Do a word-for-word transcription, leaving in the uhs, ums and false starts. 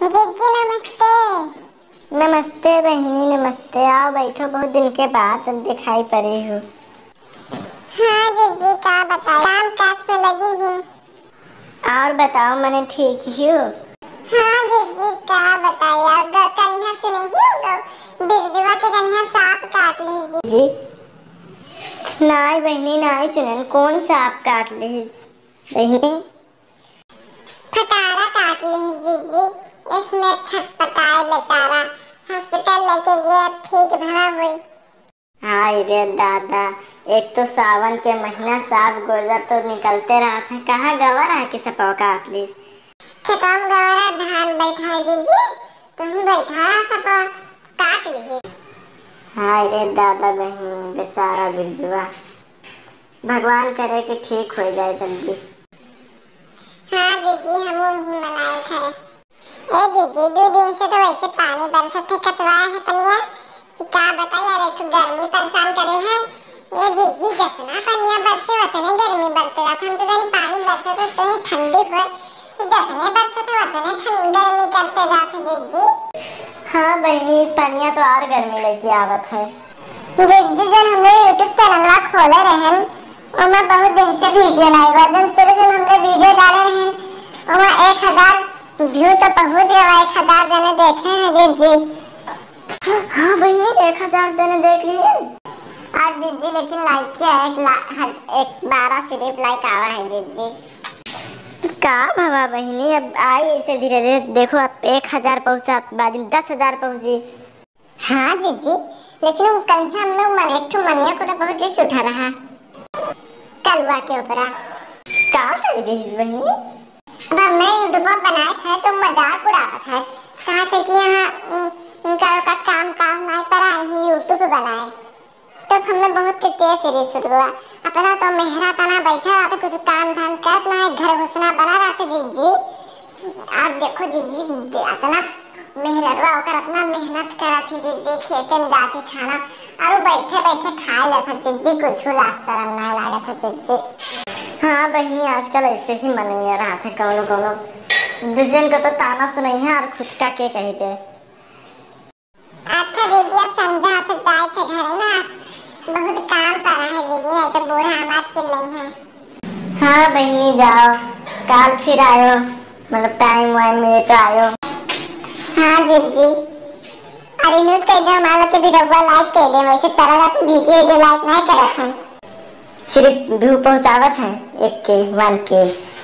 जीजी नमस्ते। नमस्ते बहनी नमस्ते। आओ बैठो, बहुत दिन के बाद दिखाई पड़ी हो। हाँ जीजी का बताओ, काम काज में लगी हूँ। और बताओ, मैंने ठीक ही हो। हाँ जीजी का बताया, कन्या सुनी हो बिरजुआ के कन्या सांप काट ली जी। नाई बहनी नाई सुनन, कौन सांप काट ली बहनी? फटारा काट ली जीजी, इसमें छटपटाए बेचारा, हॉस्पिटल लेके गया, ठीक भला हुई। हाय रे दादा, एक तो सावन के महीना सांप गोजा तो निकलते रहा था, कहाँ गवा रहा कि सपा काट ली? खेतों में गवारा धान बैठा है जीजी, तुम बैठा सपा काट ली। हाय रे दादा बहनी, बेचारा बिरजुआ, भगवान करे कि ठीक हो जाए जल्दी। हाँ जीजी, हम वही मनाए थे। ए जीजी, दो दिन से तो वैसे पानी बरसत है, कचरा है पनिया कि क्या बताइए यार, एक गर्मी परेशान करे है। ये जीजी जितना पनिया बरसे उतने गर्मी बढ़ते जाता, हम तो जानी पानी बरसे तो उतनी ठंडी हो, जितने बरसे तो उतने ठंडी गर्मी करते जाते जीजी। हाँ बहनी, पनिया तो और गर्मी लेके आवत है। जीजी जब हमने यूट्यूब चैनल खोले रहन, और बहुत दिन से वीडियो लाइव जब शुरू से हमने वीडियो डाले रहन, और एक हजार व्यू तो पहुंच गया, एक हजार जने देखे हैं जीजी। हाँ बहनी, एक हजार जने देख लिए आज जीजी, लेकिन लाइक किया है एक बारह सिर्फ लाइक आवा है जीजी। का बाबा बहनी, अब आई ऐसे धीरे धीरे, देखो अब एक हजार पहुँचा, बाद में दस हजार पहुँची। हाँ जीजी, लेकिन कल ही हम लोग मन एक ठो मनिया को तो बहुत रिस उठा रहा कलवा के ऊपर। का कर दी बहनी? अब हमने यूट्यूब बनाया था तो मजाक उड़ाता था, कहा था कि यहाँ इनका का काम काम नहीं पर ही यूट्यूब बनाए, तो हमें बहुत तेज सीरीज उठ गया। अपना तो मेहरा तना बैठा रहा था, कुछ काम धाम करत ना, घर घुसना बना रहा था जीजी। और देखो जीजी, इतना मेहरवा होकर अपना मेहनत करा थी जीजी, खेते में जाती खाना और बैठे बैठे खा लेता जीजी, कुछ लाज शर्म ना लगा था जीजी। हाँ बहनी, आजकल ऐसे ही मनैया रहा था, कौनो कौनो दूसरे को तो ताना सुनाई है और खुद का के कह दे। अच्छा दीदी, अब समझा तो जाए थे घर ना, बहुत काम पड़ा है दीदी, नहीं तो बूढ़ा हमारे चिल रही है। हाँ बहनी जाओ, कल फिर आयो, मतलब टाइम वाइम मिले तो आयो। हाँ दीदी, अरे न्यूज़ कह दे हमारा के वीडियो लाइक कर दे, वैसे तरह का वीडियो जो लाइक नहीं करत हैं, सिर्फ व्यू पहुँचावत है एक के वन के।